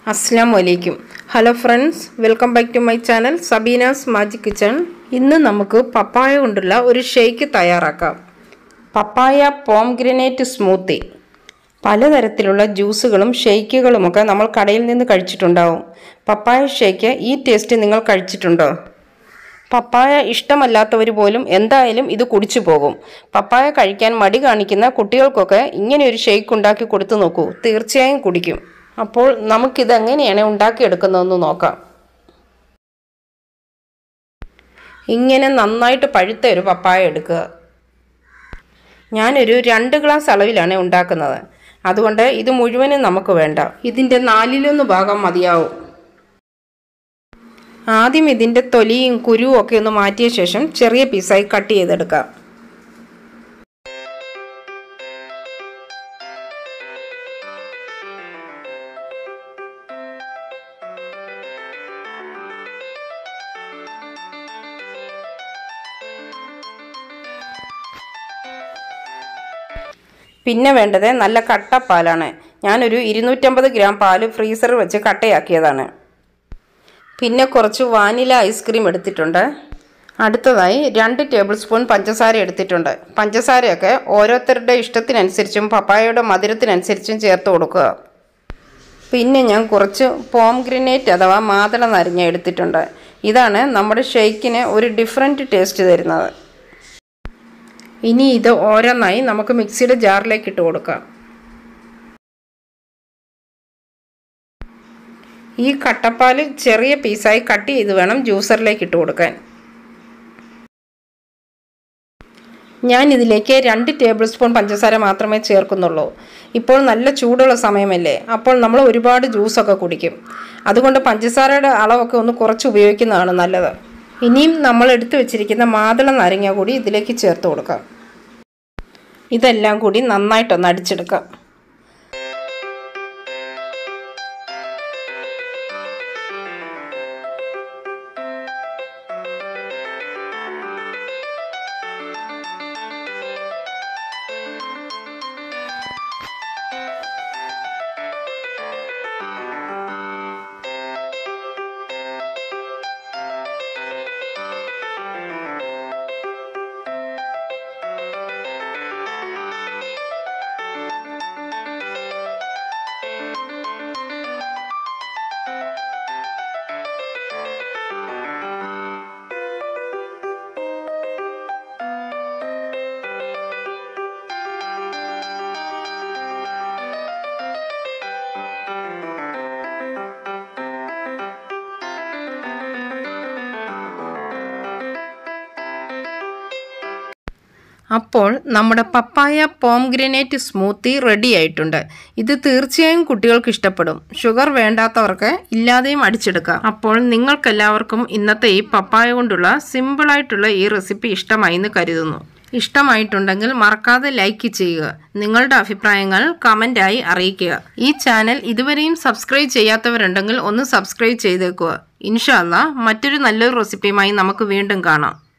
Assalamualaikum. Hello friends, welcome back to my channel Sabeena's Magic Kitchen. ഇന്ന് നമുക്ക് പപ്പായ കൊണ്ടുള്ള ഒരു ഷേക്ക് തയ്യാറാക്കാം. Papaya pomegranate smoothie. പലതരത്തിലുള്ള ജ്യൂസുകളും ഷേക്കുകളും ഒക്കെ നമ്മൾ കടയിൽ നിന്ന് കഴിച്ചിട്ടുണ്ടാവും. പപ്പായ ഷേക്ക് ഈ ടേസ്റ്റ് നിങ്ങൾ കഴിച്ചിട്ടുണ്ടോ? പപ്പായ ഇഷ്ടമല്ലാത്തവർ പോലും എന്തായാലും ഇത് കുടിച്ചു പോകും. പപ്പായ കഴിക്കാൻ മടി കാണിക്കുന്ന കുട്ടികൾക്കൊക്കെ ഇങ്ങനെ ഒരു ഷേക്ക് ഉണ്ടാക്കി കൊടുത്തു നോക്കൂ. തീർച്ചയായും കുടിക്കും. അപ്പോൾ നമുക്കിത് എങ്ങനെയാണ് ഉണ്ടാക്കിയെടുക്കുന്നതെന്ന് നോക്കാം. ഇങ്ങനെ നന്നായിട്ട് പഴുത്ത ഒരു പപ്പായ എടുക്കുക. ഞാനൊരു 2 ഗ്ലാസ് അളവിലാണ് ഉണ്ടാക്കുന്നത്. അതുകൊണ്ട് ഇത് മുഴുവനും നമുക്ക് വേണ്ട. ഇതിൻ്റെ 1/4 ഭാഗം മതിയാവും. ആദ്യം ഇതിൻ്റെ തൊലിയും കുരുവും ഒക്കെ ഒന്ന് മാറ്റിയ ശേഷം ചെറിയ പീസായി കട്ട് ചെയ്തെടുക്കാം. പിന്നെ വേണ്ടത് നല്ല കട്ടപ്പാലാണ്. ഞാനൊരു 250 ഗ്രാം പാല് ഫ്രീസറിൽ വെച്ച് കട്ടയാക്കിയതാണ്. പിന്നെ കുറച്ച് വാനില ഐസ്ക്രീം എടുത്തിട്ടുണ്ട്. അടുത്തതായി 2 ടേബിൾ സ്പൂൺ പഞ്ചസാര എടുത്തിട്ടുണ്ട്. പഞ്ചസാരയൊക്കെ ഓരോരുത്തരുടെ ഇഷ്ടത്തിനനുസരിച്ചും പപ്പായയുടെ മധുരത്തിനനുസരിച്ചും ചേർത്ത് കൊടുക്കുക. പിന്നെ ഞാൻ കുറച്ച് പോംഗ്രാനൈറ്റ് അഥവാ മാതള നാരങ്ങ എടുത്തിട്ടുണ്ട്. ഇതാണ് നമ്മുടെ ഷേക്കിന് ഒരു ഡിഫറൻറ്റ് ടേസ്റ്റ് തരുന്നത്. ഇനി ഇത് ഓരോന്നായി നമുക്ക് മിക്സിയുടെ ജാറിലേക്ക് ഇട്ട് കൊടുക്കാം. ഈ കട്ടപ്പാല് ചെറിയ പീസായി കട്ട് ചെയ്ത് വേണം ജ്യൂസറിലേക്ക് ഇട്ട് കൊടുക്കാൻ. ഞാൻ ഇതിലേക്ക് 2 ടേബിൾ സ്പൂൺ പഞ്ചസാര മാത്രമേ ചേർക്കുന്നുള്ളൂ. ഇപ്പോൾ നല്ല ചൂടുള്ള സമയമല്ലേ, അപ്പോൾ നമ്മൾ ഒരുപാട് ജ്യൂസൊക്കെ കുടിക്കും. അതുകൊണ്ട് പഞ്ചസാരയുടെ അളവൊക്കെ ഒന്ന് കുറച്ച് ഉപയോഗിക്കുന്നതാണ് നല്ലത്. ഇനിയും നമ്മൾ എടുത്തു വെച്ചിരിക്കുന്ന മാതള നാരങ്ങ കൂടി ഇതിലേക്ക് ചേർത്ത് കൊടുക്കാം. ഇതെല്ലാം കൂടി നന്നായിട്ടൊന്ന് അടിച്ചെടുക്കാം. അപ്പോൾ നമ്മുടെ പപ്പായ പോംഗ്രാനൈറ്റ് സ്മൂത്തി റെഡി ആയിട്ടുണ്ട്. ഇത് തീർച്ചയായും കുട്ടികൾക്ക് ഇഷ്ടപ്പെടും. ഷുഗർ വേണ്ടാത്തവർക്ക് ഇല്ലാതെയും അടിച്ചെടുക്കാം. അപ്പോൾ നിങ്ങൾക്കെല്ലാവർക്കും ഇന്നത്തെ ഈ പപ്പായ കൊണ്ടുള്ള സിമ്പിളായിട്ടുള്ള ഈ റെസിപ്പി ഇഷ്ടമായി എന്ന് കരുതുന്നു. ഇഷ്ടമായിട്ടുണ്ടെങ്കിൽ മറക്കാതെ ലൈക്ക് ചെയ്യുക. നിങ്ങളുടെ അഭിപ്രായങ്ങൾ കമൻ്റായി അറിയിക്കുക. ഈ ചാനൽ ഇതുവരെയും സബ്സ്ക്രൈബ് ചെയ്യാത്തവരുണ്ടെങ്കിൽ ഒന്ന് സബ്സ്ക്രൈബ് ചെയ്തേക്കുക. ഇൻഷാ അല്ലാഹ് മറ്റൊരു നല്ലൊരു റെസിപ്പിയുമായി നമുക്ക് വീണ്ടും കാണാം.